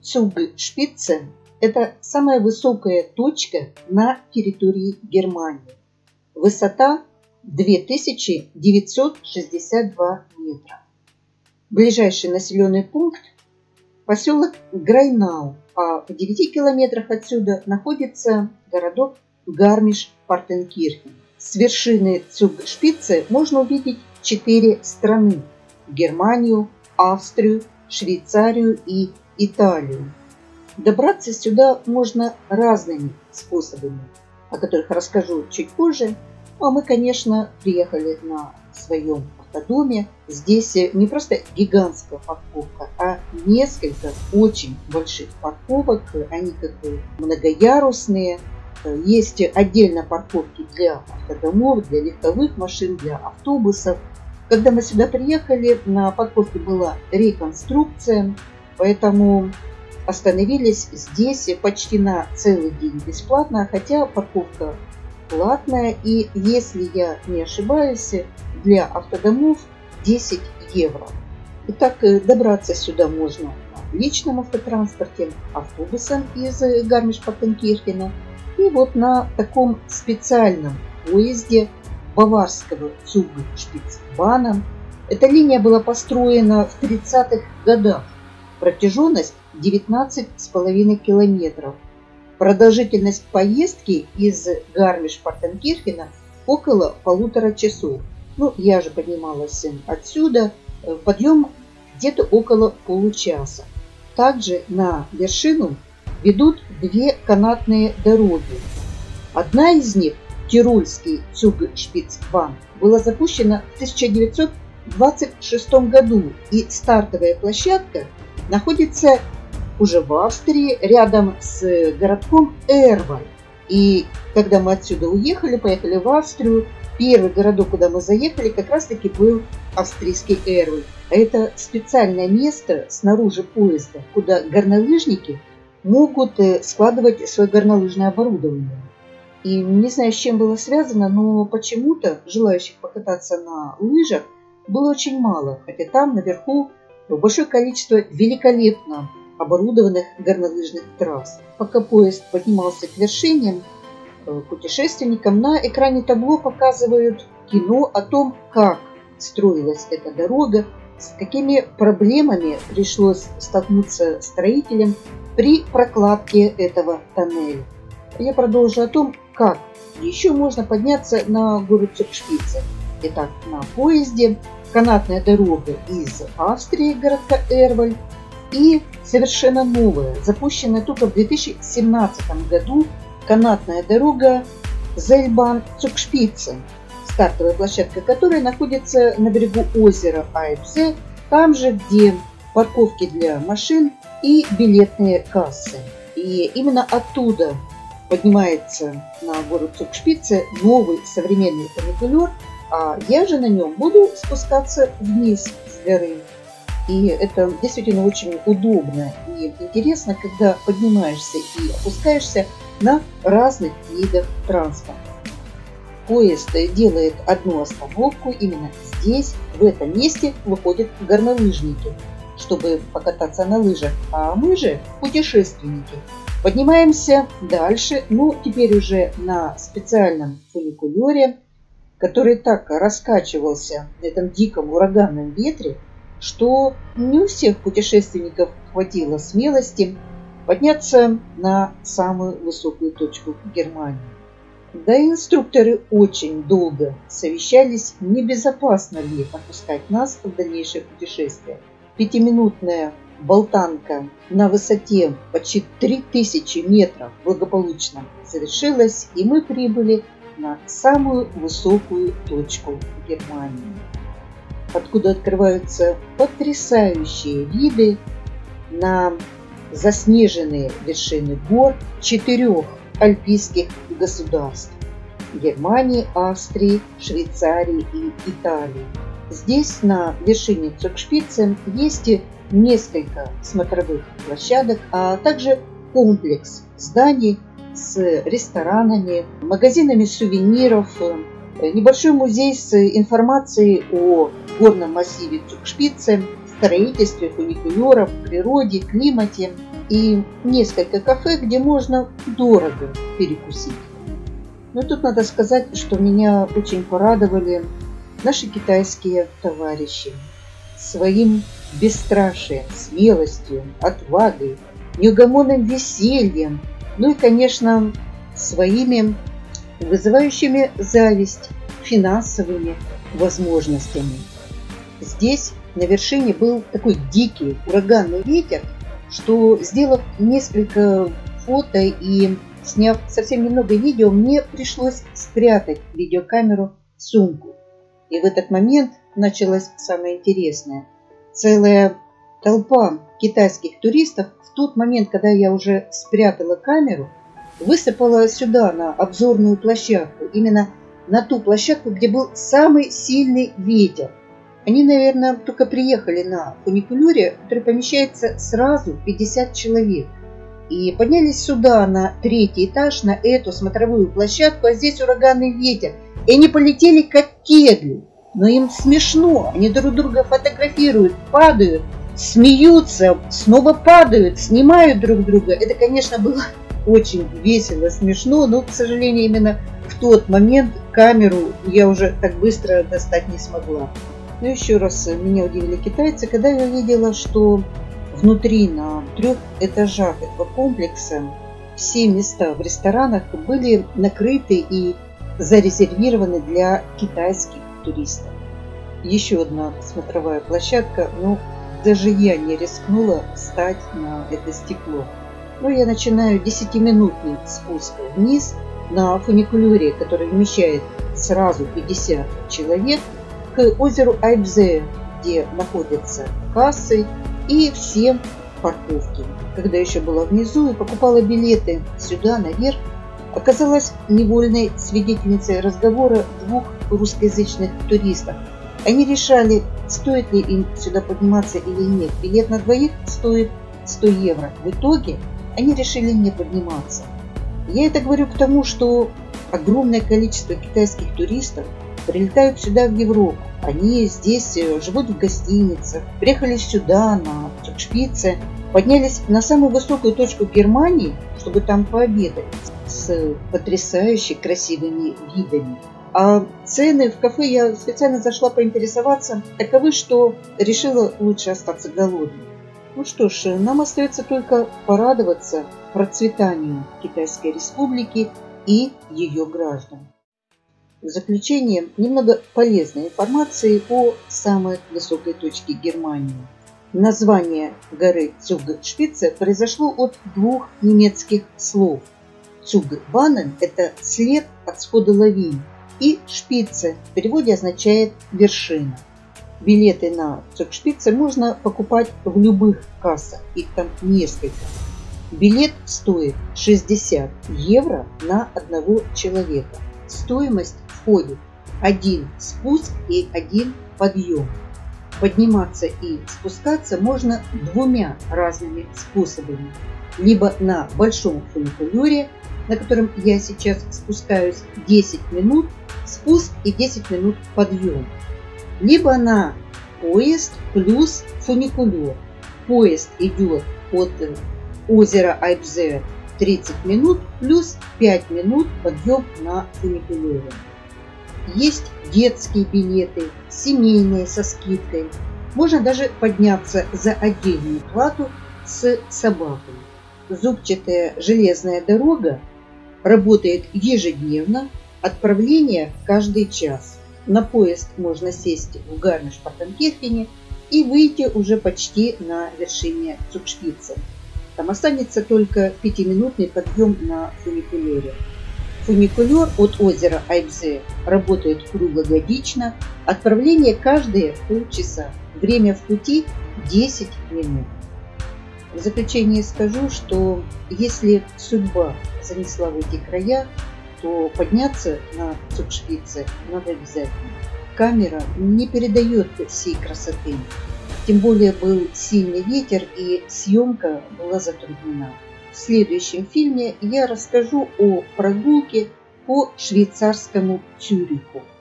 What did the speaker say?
Zugspitze – это самая высокая точка на территории Германии. Высота 2962 метра. Ближайший населенный пункт – поселок Грайнау, а в 9 километрах отсюда находится городок Гармиш-Партенкирхен. С вершины Зugspitze можно увидеть 4 страны – Германию, Австрию, Швейцарию и Италию. Добраться сюда можно разными способами, о которых расскажу чуть позже. А мы, конечно, приехали на своем автодоме. Здесь не просто гигантская парковка, а несколько очень больших парковок. Они как бы многоярусные. Есть отдельно парковки для автодомов, для легковых машин, для автобусов. Когда мы сюда приехали, на парковке была реконструкция, поэтому остановились здесь почти на целый день бесплатно, хотя парковка платная, и, если я не ошибаюсь, для автодомов 10 евро. Итак, добраться сюда можно на личном автотранспорте, автобусом из Гармиш-Партенкирхена и вот на таком специальном поезде баварского Zugspitzbahn. Эта линия была построена в 30-х годах. Протяженность 19,5 километров. Продолжительность поездки из Гармиш-Партенкирхена около 1,5 часов. Ну, я же поднималась отсюда. Подъем где-то около получаса. Также на вершину ведут 2 канатные дороги. Одна из них, Тирольский Zugspitzbahn, была запущена в 1926 году, и стартовая площадка находится уже в Австрии, рядом с городком Эрваль. И когда мы отсюда уехали, поехали в Австрию, первый городок, куда мы заехали, как раз таки был австрийский Эрваль. Это специальное место снаружи поезда, куда горнолыжники могут складывать свое горнолыжное оборудование. И не знаю, с чем было связано, но почему-то желающих покататься на лыжах было очень мало, хотя там наверху большое количество великолепно оборудованных горнолыжных трасс. Пока поезд поднимался к вершине, путешественникам на экране табло показывают кино о том, как строилась эта дорога, с какими проблемами пришлось столкнуться строителям при прокладке этого тоннеля. Я продолжу о том, как еще можно подняться на гору Zugspitze. Итак, на поезде канатная дорога из Австрии, городка Эрваль, и совершенно новая, запущенная только в 2017 году, канатная дорога Seilbahn-Zugspitze, стартовая площадка которой находится на берегу озера Айпсе, там же, где парковки для машин и билетные кассы. И именно оттуда поднимается на гору Zugspitze новый современный фуникулер, а я же на нем буду спускаться вниз с горы. И это действительно очень удобно и интересно, когда поднимаешься и опускаешься на разных видах транспорта. Поезд делает одну остановку, именно здесь, в этом месте, выходят горнолыжники, чтобы покататься на лыжах, а мы же, путешественники, поднимаемся дальше, ну, теперь уже на специальном фуникулере, который так раскачивался на этом диком ураганном ветре, что не у всех путешественников хватило смелости подняться на самую высокую точку Германии. Да и инструкторы очень долго совещались, небезопасно ли отпускать нас в дальнейшее путешествие. 5-минутная болтанка на высоте почти 3000 метров благополучно завершилась, и мы прибыли на самую высокую точку Германии, откуда открываются потрясающие виды на заснеженные вершины гор 4 альпийских государств – Германии, Австрии, Швейцарии и Италии. Здесь, на вершине Zugspitze, есть несколько смотровых площадок, а также комплекс зданий с ресторанами, магазинами сувениров, небольшой музей с информацией о горном массиве Zugspitze, строительстве фуникулеров, природе, климате. и несколько кафе, где можно дорого перекусить. Но тут надо сказать, что меня очень порадовали наши китайские товарищи своим бесстрашием, смелостью, отвагой, неугомонным весельем, ну и, конечно, своими вызывающими зависть финансовыми возможностями. Здесь на вершине был такой дикий ураганный ветер, что, сделав несколько фото и сняв совсем немного видео, мне пришлось спрятать видеокамеру в сумку. И в этот момент началось самое интересное. Целая толпа китайских туристов в тот момент, когда я уже спрятала камеру, высыпала сюда, на обзорную площадку, именно на ту площадку, где был самый сильный ветер. Они, наверное, только приехали на фуникулере, который помещается сразу 50 человек. И поднялись сюда, на 3-й этаж, на эту смотровую площадку, а здесь ураганный ветер. И они полетели как кегли. Но им смешно, они друг друга фотографируют, падают, смеются, снова падают, снимают друг друга. Это, конечно, было очень весело, смешно, но, к сожалению, именно в тот момент камеру я уже так быстро достать не смогла. Но еще раз меня удивили китайцы, когда я увидела, что внутри на 3 этажах этого комплекса все места в ресторанах были накрыты и зарезервированы для китайских туристов. Еще одна смотровая площадка, но даже я не рискнула встать на это стекло. Но я начинаю 10-минутный спуск вниз на фуникулере, который вмещает сразу 50 человек, к озеру Айбзе, где находятся кассы и все парковки. Когда еще была внизу и покупала билеты сюда, наверх, оказалась невольной свидетельницей разговора 2 русскоязычных туристов. Они решали, стоит ли им сюда подниматься или нет. Билет на двоих стоит 100 евро. В итоге они решили не подниматься. Я это говорю к тому, что огромное количество китайских туристов прилетают сюда, в Европу. Они здесь живут в гостиницах, приехали сюда, на Цюгшпице, поднялись на самую высокую точку Германии, чтобы там пообедать с потрясающе красивыми видами. А цены в кафе, я специально зашла поинтересоваться, таковы, что решила лучше остаться голодной. Ну что ж, нам остается только порадоваться процветанию Китайской Республики и ее граждан. В заключение немного полезной информации о самой высокой точке Германии. Название горы Цюгшпице произошло от 2 немецких слов. Цюгбанен – это след от схода лавин, и шпице в переводе означает вершина. Билеты на Цюгшпице можно покупать в любых кассах, их там несколько. Билет стоит 60 евро на одного человека. Стоимость входит 1 спуск и 1 подъем. Подниматься и спускаться можно 2 разными способами. Либо на большом фуникулере, на котором я сейчас спускаюсь, 10 минут спуск и 10 минут подъем. Либо на поезд плюс фуникулер. Поезд идет от озера Айбзе 30 минут плюс 5 минут подъем на фуникулере. Есть детские билеты, семейные со скидкой. Можно даже подняться за отдельную плату с собакой. Зубчатая железная дорога работает ежедневно, отправление каждый час. На поезд можно сесть в Гармиш-Партенкирхене и выйти уже почти на вершине Цюгшпице. Там останется только 5-минутный подъем на фуникулере. Фуникулер от озера Айбзе работает круглогодично, отправление каждые полчаса, время в пути 10 минут. В заключение скажу, что если судьба занесла в эти края, то подняться на Цюгшпице надо обязательно. Камера не передает всей красоты. Тем более был сильный ветер и съемка была затруднена. В следующем фильме я расскажу о прогулке по швейцарскому Цюриху.